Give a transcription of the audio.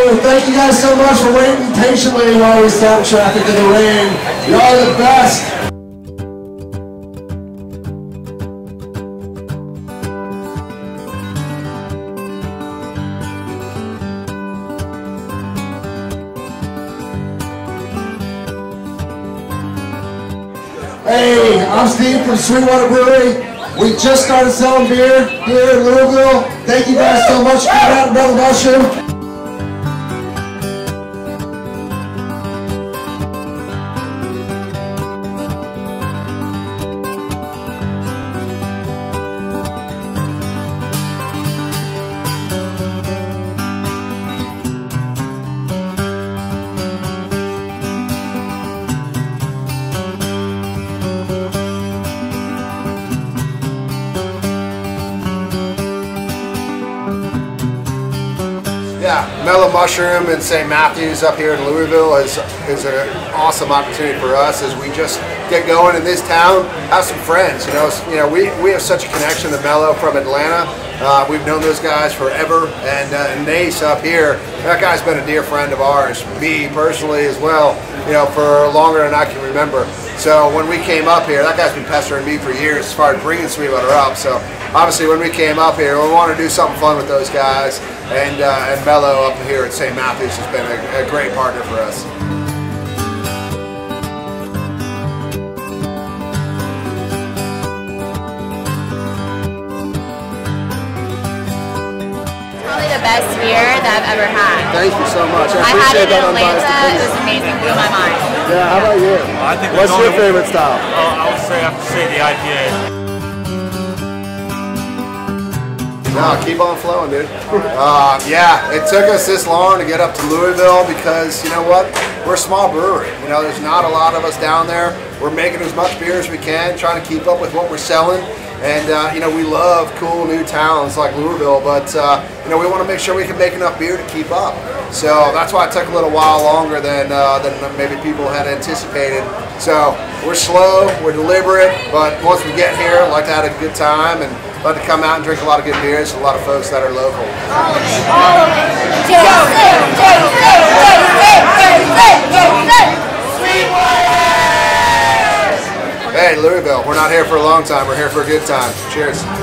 Louisville. Thank you guys so much for waiting patiently while we stopped traffic in the rain. Y'all are the best. Hey, I'm Steve from Sweetwater Brewing. We just started selling beer here in Louisville. Thank you guys so much for coming out to Mellow Mushroom. Yeah, Mellow Mushroom in St. Matthews up here in Louisville is an awesome opportunity for us as we just get going in this town, have some friends. You know, we have such a connection to Mellow from Atlanta. We've known those guys forever, and Nace up here, that guy's been a dear friend of ours, me personally as well, you know, for longer than I can remember. So when we came up here, that guy's been pestering me for years as far as bringing Sweetwater up. So obviously when we came up here, we wanted to do something fun with those guys, and Mellow up here at St. Matthews has been a great partner for us. Probably the best beer that I've ever had. Thank you so much. I had it in Atlanta. It was amazing. Blew my mind. Yeah, how about you? I think what's your favorite style? I would have to say the IPA. No, keep on flowing, dude. Yeah, it took us this long to get up to Louisville because, you know what, we're a small brewery. You know, there's not a lot of us down there. We're making as much beer as we can, trying to keep up with what we're selling. And, you know, we love cool new towns like Louisville, but, you know, we want to make sure we can make enough beer to keep up. So that's why it took a little while longer than maybe people had anticipated. So we're slow, we're deliberate, but once we get here, I'd like to have a good time and like to come out and drink a lot of good beers. A lot of folks that are local. All of it. Hey, Louisville, we're not here for a long time. We're here for a good time. Cheers.